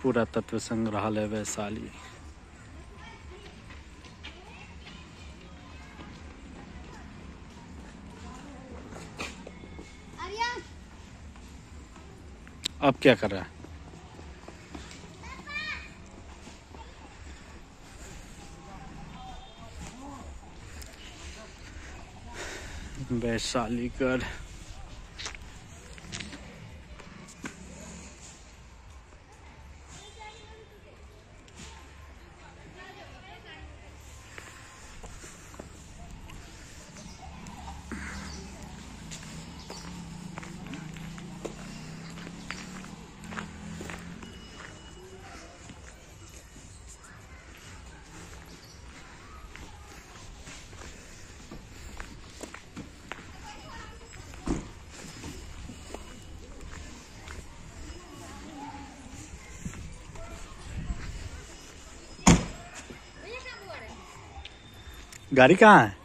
पुरातत्व संग्रहालय वैशाली। अब क्या कर रहा है? वैशालीगढ़ गाड़ी कहाँ है?